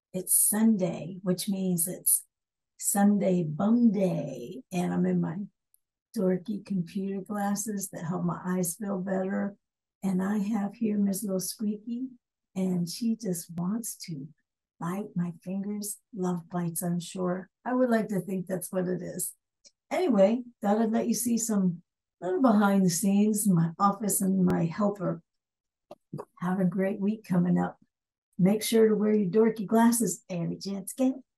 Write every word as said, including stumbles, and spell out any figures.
it's Sunday, which means it's Sunday bum day. And I'm in my dorky computer glasses that help my eyes feel better. And I have here Miss Little Squeaky, and she just wants to bite my fingers. Love bites, I'm sure. I would like to think that's what it is. Anyway, thought I'd let you see some little behind the scenes, my office and my helper. Have a great week coming up. Make sure to wear your dorky glasses every chance you get.